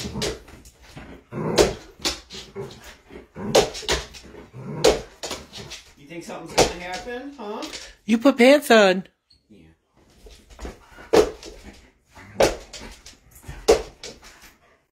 You think something's gonna happen, huh? You put pants on.